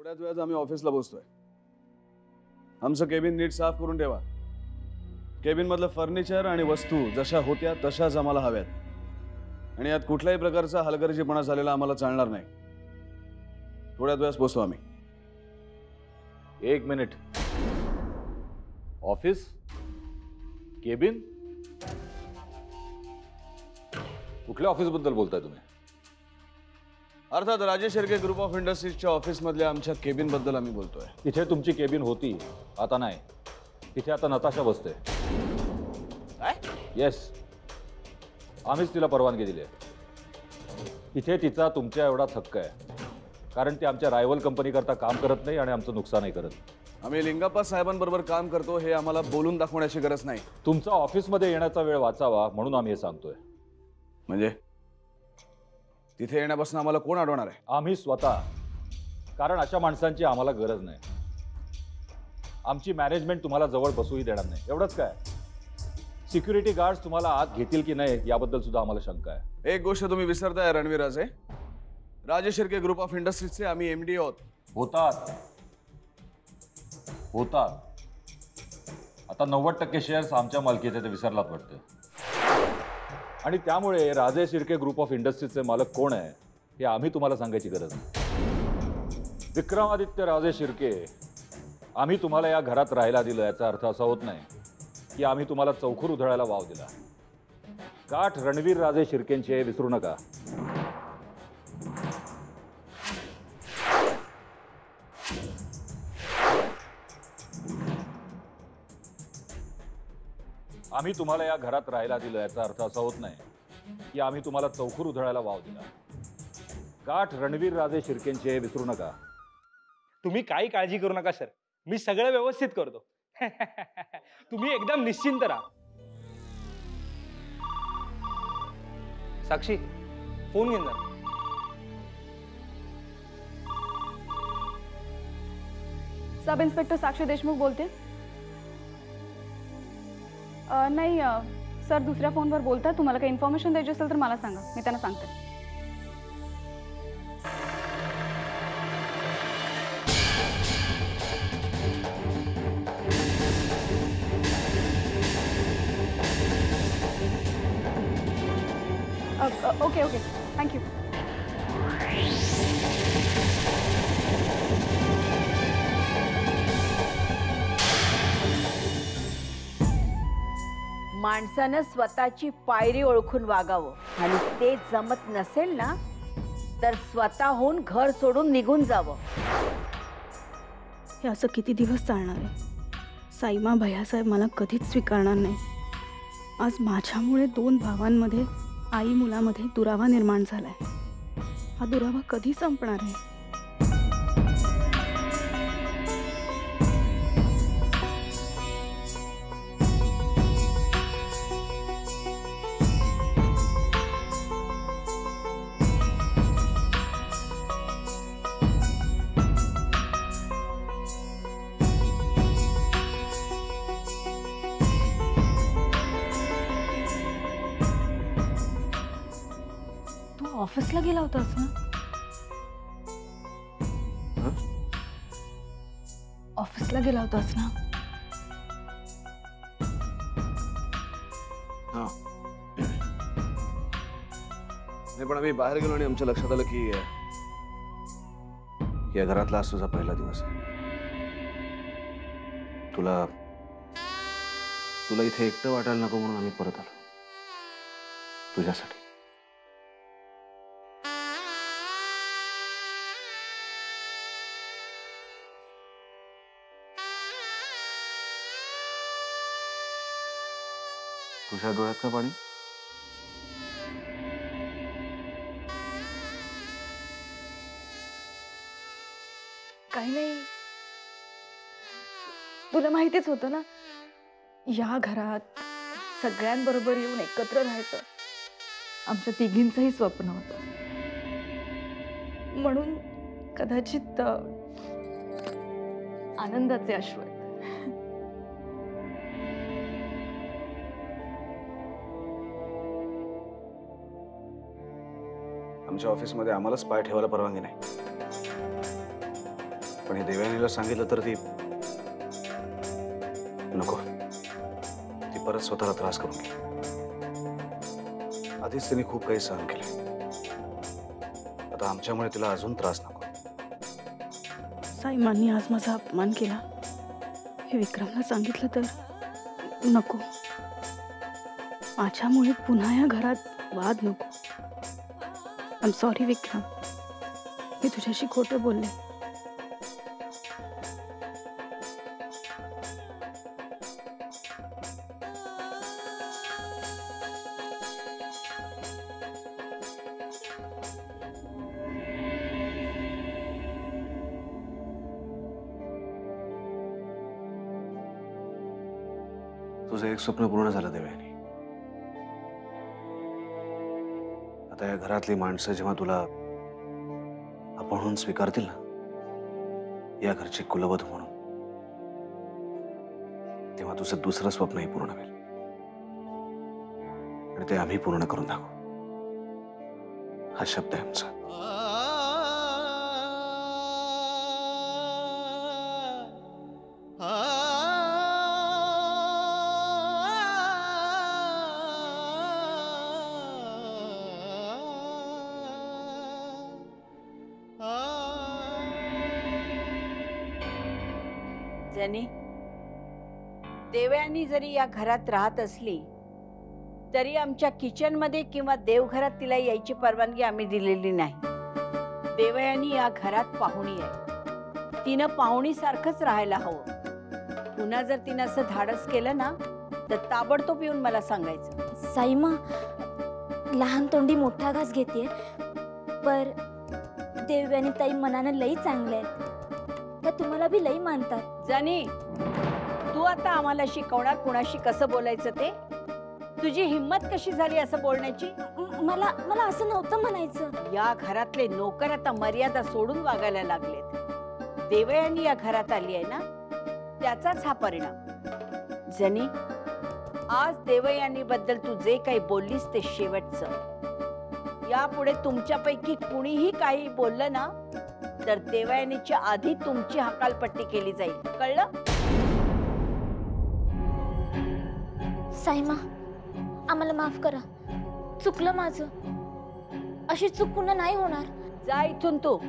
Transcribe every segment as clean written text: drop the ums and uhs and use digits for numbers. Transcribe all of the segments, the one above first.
थोड्याच वेळात आम्ही ऑफिसला पोहोचतोय. आमचं केबिन नीट साफ करून ठेवा. केबिन मधलं फर्निचर आणि वस्तू जशा होत्या तशाच आम्हाला हव्यात. आणि यात कुठल्याही प्रकारचा हलगर्जीपणा झालेला आम्हाला चालणार नाही. थोड्याच वेळात पोहोचतो आम्ही. 1 मिनिट. ऑफिस, केबिन, कुठल्या ऑफिस बद्दल बोलताय तुम्ही? अर्थात राजेश शिर्के ग्रुप ऑफ इंडस्ट्रीजच्या ऑफिस मधल्या आमच्या केबिन बद्दल आम्ही बोलतोय. तिथे तुमची केबिन होती, आता नाही. तिथे आता नताशा बसते. काय? येस, आम्हीच तिला परवानगी दिली आहे. तिथे तिचा तुमच्या एवढाच हक्क आहे, कारण ती आमच्या रायव्हल कंपनी करता काम करत नाही आणि आमचं नुकसानही करत. आम्ही लिंगाप्पा साहेबांबरोबर काम करतो हे आम्हाला बोलून दाखवण्याची गरज नाही. तुमचा ऑफिसमध्ये येण्याचा वेळ वाचावा म्हणून आम्ही हे सांगतोय. म्हणजे तिथे येण्यापासून आम्हाला कोण अडवणार आहे? आम्ही स्वतः, कारण अशा माणसांची आम्हाला गरज नाही. आमची मॅनेजमेंट तुम्हाला जवळ बसूही देणार नाही. एवढंच काय, सिक्युरिटी गार्ड्स तुम्हाला आत घेतील की नाही याबद्दल सुद्धा आम्हाला शंका आहे. एक गोष्ट तुम्ही विसरताय रणवीर राजे. राजेश शिर्के ग्रुप ऑफ इंडस्ट्रीजचे आम्ही एमडी आहोत. होतात. आता 90% शेअर्स आमच्या मालकीचे ते विसरलात वाटतं. आणि त्यामुळे राजेश शिर्के ग्रुप ऑफ इंडस्ट्रीजचे मालक कोण आहे हे आम्ही तुम्हाला सांगायची गरज नाही. विक्रमादित्य राजे शिर्के आम्ही तुम्हाला या घरात राहायला दिलं याचा अर्थ असा होत नाही की आम्ही तुम्हाला चौखूर उधळायला वाव दिला. गाठ रणवीर राजे शिर्केंची हे विसरू नका. आम्ही तुम्हाला या घरात राहायला दिलं याचा अर्थ असा होत नाही की आम्ही तुम्हाला चौखूर उधळायला वाव दिला. गाठ रणवीर राजे शिर्केंची हे विसरू नका. तुम्ही काही काळजी करू नका सर, मी सगळं व्यवस्थित करतो. तुम्ही एकदम निश्चिंत राहा. साक्षी, फोन घेऊन जा. सब इन्स्पेक्टर साक्षी देशमुख बोलते. नाही सर, दुसऱ्या फोनवर बोलतात. तुम्हाला काही इन्फॉर्मेशन द्यायची असेल तर मला सांगा, मी त्यांना सांगते. Okay okay, thank you. माणसानं स्वतःची पायरी ओळखून वागावं आणि ते जमत नसेल ना तर स्वतःहून घर सोडून निघून जावं. हे असं किती दिवस चालणार आहे? साईमा भैयासाहेब मला कधीच स्वीकारणार नाही. आज माझ्यामुळे 2 भावांमध्ये, आई मुलामध्ये दुरावा निर्माण झालाय. हा दुरावा कधी संपणार आहे? ऑफिसला गेला होतास ना? ऑफिसला गेला होतास ना? हा. नाही, पण आम्ही बाहेर गेलो आणि आमच्या लक्षात आलं की या घरातला आज तुझा पहिला दिवस आहे. तुला इथे एकटं वाटायला नको म्हणून आम्ही परत आलो तुझ्यासाठी. तुझ्या डोळ्यात का पाणी? काही नाही, तुला माहितीच होतं ना, या घरात सगळ्यांबरोबर येऊन एकत्र राहायचं आमच्या तिघींचंही स्वप्न होतं. म्हणून कदाचित आनंदाचे अश्रू आहेत. आमच्या ऑफिसमध्ये आम्हालाच पाय ठेवायला परवानगी नाही. पण हे देवयानीला सांगितलं तर ती नको, ती परत स्वतःला त्रास करून घे. आधीच तिने खूप काही सहन केले, आता आमच्यामुळे तिला अजून त्रास नको. साईमांनी आज माझा अपमान केला हे विक्रमला सांगितलं तर नको. माझ्यामुळे पुन्हा या घरात वाद नको. आय एम सॉरी विक्रम, मी तुझ्याशी खोटं बोलले. तुझं एक स्वप्न पूर्ण झालं देवयानी. आता या घरातली माणसं जेव्हा तुला आपणहून स्वीकारतील ना, या घरची कुलवधू म्हणून, तेव्हा तुझं दुसरं स्वप्नही पूर्ण होईल. आणि ते आम्ही पूर्ण करून दाखवू. हा शब्द आहे आमचा. जनी, देवयानी जरी या घरात राहत असली तरी आमच्या किचन मध्ये किंवा देवघरात तिला यायची परवानगी आम्ही दिलेली नाही. देवयानी या घरात पाहुणी आहे, तिनं पाहुणीसारखंच राहायला हवं. पुन्हा जर तिनं असं धाडस केलं ना तर ताबडतोब येऊन मला सांगायचं. साईमा, लहान तोंडी मोठा घास घेते, पर देवयानी ताई मनानं लई चांगले आहेत, त्या तुम्हाला बी लई मानतात. जनी, तू आता आम्हाला शिकवणार कुणाशी कसं बोलायचं ते? तुझी हिम्मत कशी झाली असं बोलण्याची? मला मला असं नव्हतं म्हणायचं. या घरातले नोकर आता मर्यादा सोडून वागायला लागलेत. देवयानी या घरात आली आहे ना, त्याचाच हा परिणाम. जनी, आज देवयानी बद्दल तू जे काही बोललीस ते शेवटचं. यापुढे तुमच्यापैकी कुणीही काही बोललं ना तर देवयानीच्या आधी तुमची हकालपट्टी केली जाईल, कळलं? साईमा, आम्हाला माफ करा, चुकलं माझं. अशी चूक पुन्हा नाही होणार. जा इथून तू.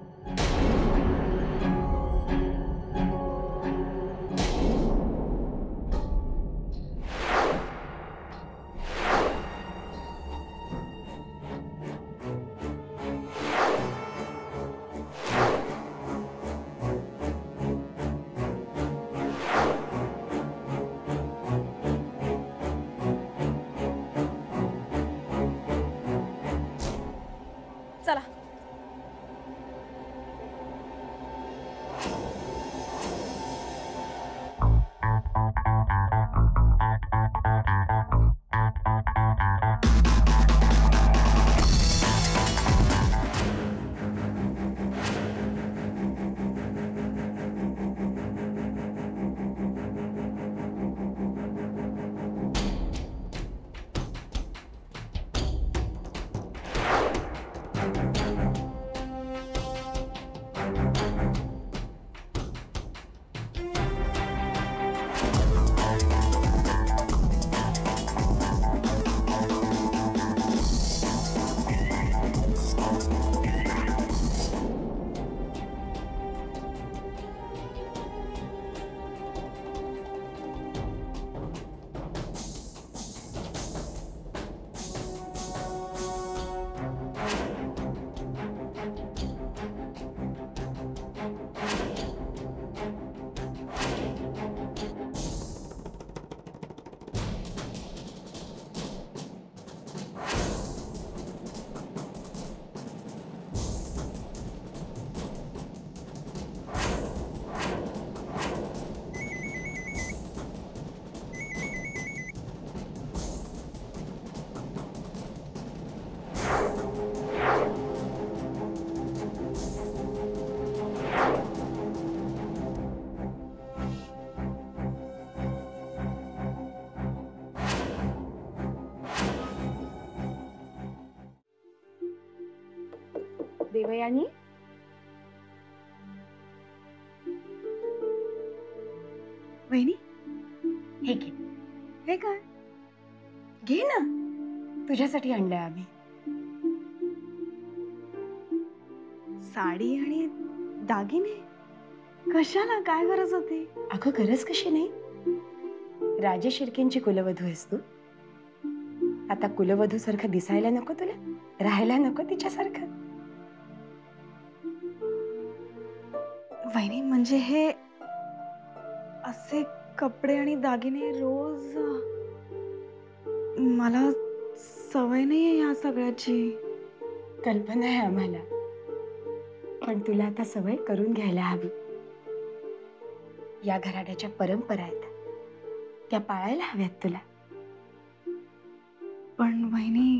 चला. देवयानी, वहिनी हे घे. हे काय घे ना, तुझ्यासाठी आणलंय आम्ही. साडी आणि दागिने कशाला, काय गरज होती? अगं गरज कशी नाही, राजे शिर्केंची कुलवधू आहेस तू. आता कुलवधू सारखं दिसायला नको तुला, राहायला नको तिच्यासारखं. वहिनी म्हणजे हे असे कपडे आणि दागिने रोज, मला सवय नाहीये या सगळ्याची. कल्पना आहे आम्हाला, पण तुला आता सवय करून घ्यायला हवी. या घराण्याच्या परंपरा आहेत, त्या पाळायला हव्यात तुला. पण वहिनी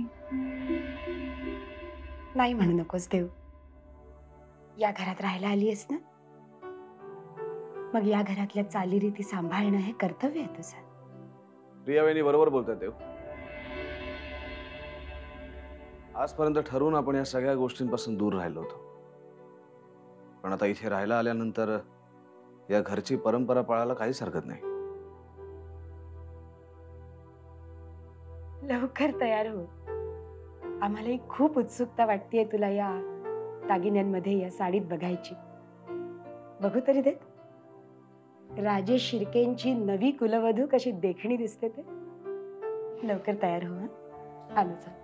नाही म्हणू नकोस देव. या घरात राहायला आली आहेस ना, मग या घरातल्या चालीरीती सांभाळणं हे कर्तव्य आहे तुझं. प्रियावेनी बरोबर बोलतात देव. आजपर्यंत ठरवून आपण या सगळ्या गोष्टींपासून दूर राहिलो होतो, पण आता इथे राहायला आल्यानंतर या घरची परंपरा पाळायला काहीच हरकत नाही. लवकर तयार हो. आम्हालाही खूप उत्सुकता वाटतेय तुला या दागिन्यांमध्ये, या साडीत बघायची. बघू तरी देत राजे शिर्केंची नवी कुलवधू कशी देखणी दिसते ते. लवकर तयार हो. हा आलो चल.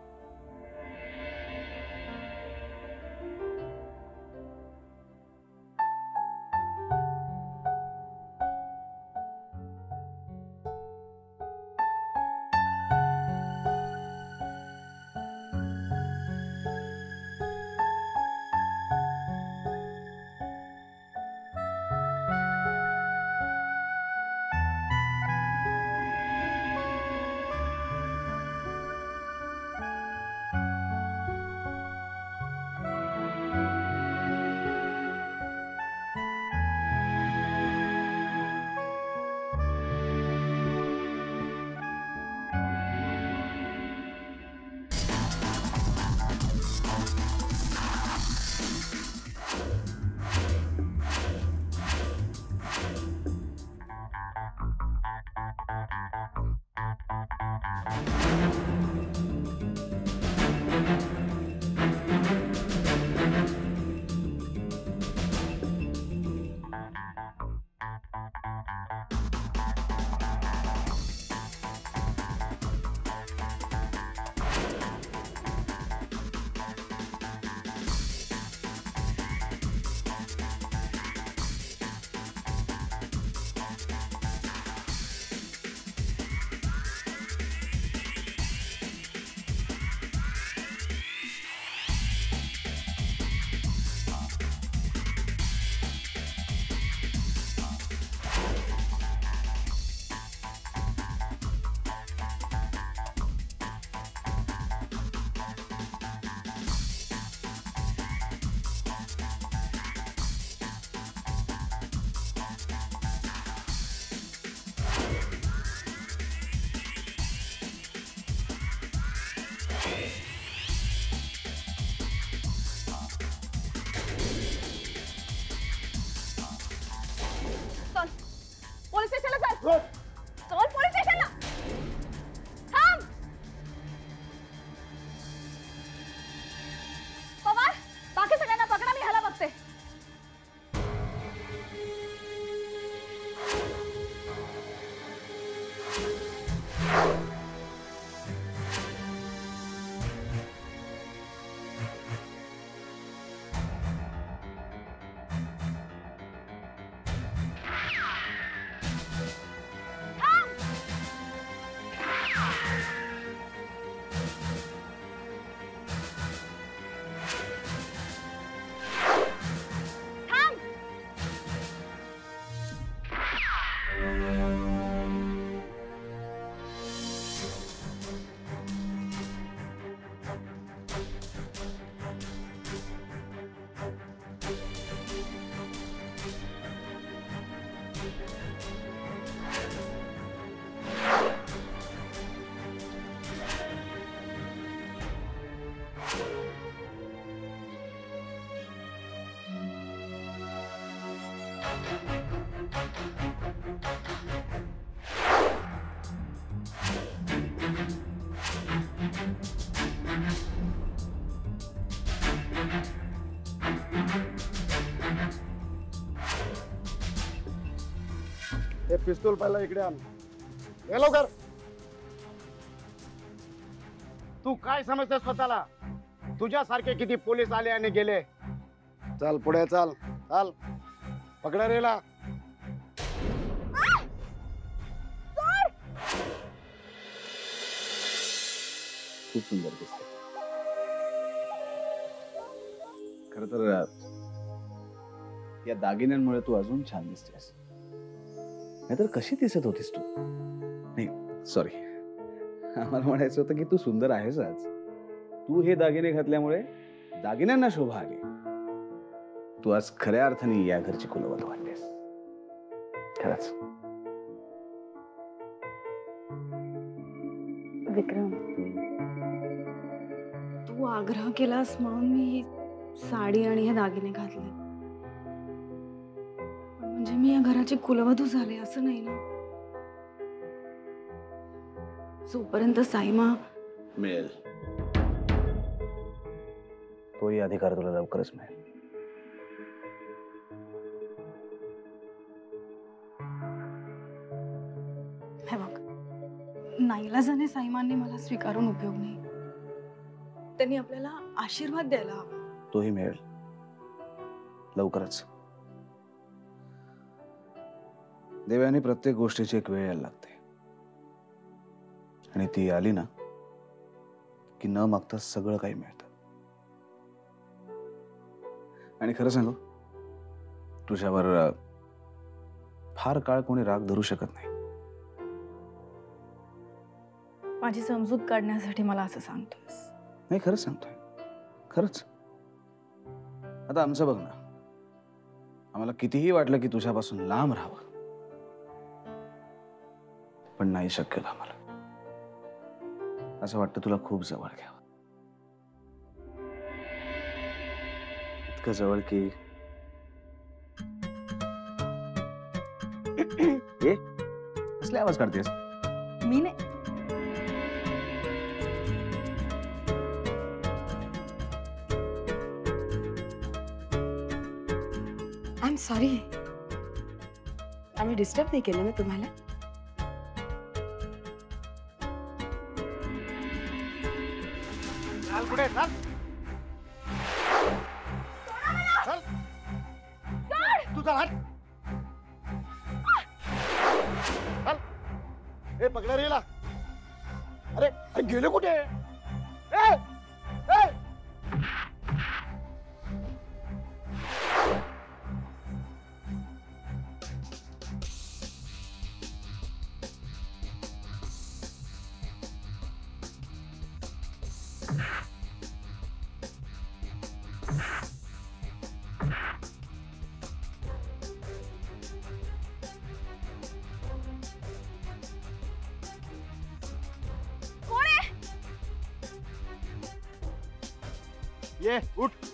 हे पिस्तूल पहिला इकडे आण. ये लवकर. तू काय समजते स्वतःला? तुझ्यासारखे किती पोलीस आले आणि गेले. चल पुढे चल. चल पकडा रेला. खूप सुंदर दिसते. खर तर या दागिन्यांमुळे तू अजून छान दिसतेस. नाहीतर कशी दिसत होतीस तू? नाही सॉरी, आम्हाला म्हणायचं होतं की तू सुंदर आहेस आज. तू हे दागिने घातल्यामुळे दागिन्यांना शोभा आली. तू आज खऱ्या अर्थाने या घरची कुलवधू वाटतेस. खरंच. विक्रम, तू आग्रह केलास म्हणून मी ही साडी आणि हे दागिने घातले. पण म्हणजे मी या घराची कुलवधू झाले असं नाही ना. जोपर्यंत साईमा मिळेल तोही अधिकार तुला लवकरच मिळेल. हे बघ, नाईलाजाने साईमांनी मला स्वीकारून उपयोग नाही. त्यांनी आपल्याला आशीर्वाद द्यायला हवा. तोही मिळेल लवकरच. देव्याने प्रत्येक गोष्टीची एक वेळ यायला लागते आणि ती आली ना की न मागता सगळं काही मिळतं. आणि खरं सांगू, तुझ्यावर फार काळ कोणी राग धरू शकत नाही. माझी समजूत काढण्यासाठी मला असं सांगतोस? नाही, खरंच सांगतोय. खरंच. आता आमचं बघ ना, आम्हाला कितीही वाटलं की तुझ्यापासून लांब राहावं, पण नाही शक्य झालं आम्हाला. असं वाटतं तुला खूप जवळ घ्यावं. इतकं जवळ की ए कसले आवाज काढतेस? मी नाही. I am sorry. आम्ही डिस्टर्ब नाही केलं ना तुम्हाला? चल पुढे चल. चल. तू चल हट. चल. हे पकडा रेला. अरे अरे गेले कुठे? ए ए ये उठ.